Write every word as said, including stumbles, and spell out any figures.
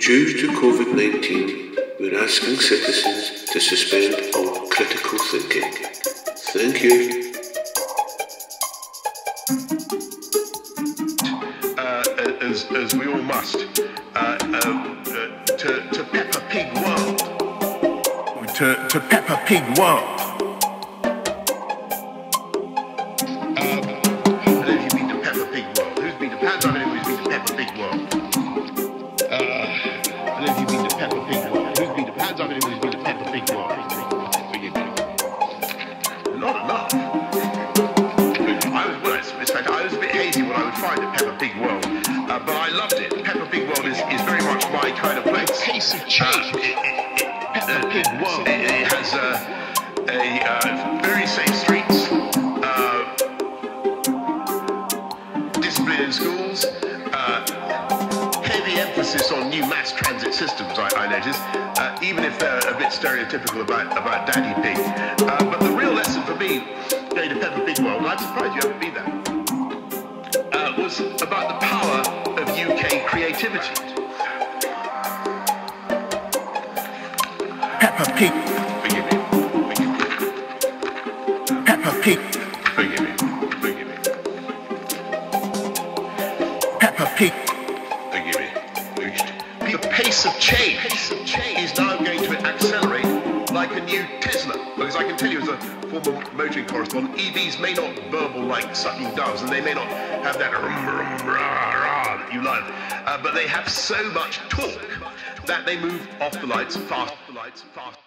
Due to COVID nineteen, we're asking citizens to suspend all critical thinking. Thank you. Uh, as, as we all must, uh, uh, uh, to, to Peppa Pig world. To, to Peppa Pig world. Hands up anyone who's been to Peppa Pig world. Uh, I don't know if you've been to Peppa Pig world. Who's been to hands up anyone who's been to Peppa Pig world? Forgive me. Not enough. I was, well, it's fact, I was a bit hazy what I would find at Peppa Pig world, uh, but I loved it. Peppa Pig world is, is very much my kind of place. The pace of change. Uh, it, it, it, Peppa uh, Pig world. It, it has uh, a uh, very safe streets. Discipline in schools, uh, heavy emphasis on new mass transit systems, I, I noticed, uh, even if they're a bit stereotypical about, about Daddy Pig. Uh, but the real lesson for me, going to Peppa Pig world, and I'm surprised you haven't been there, uh, was about the power of U K creativity. Peppa Pig. Forgive me. Forgive me. Peppa Pig. Forgive me. Peppa Pig. Forgive me. The pace of change, pace of change is now going to accelerate like a new Tesla. Because I can tell you as a former motoring correspondent, E Vs may not burble like sucking doves, and they may not have that rum, rum, rah, rah that you love, uh, but they have so much torque that they move off the lights fast. Off the lights fast.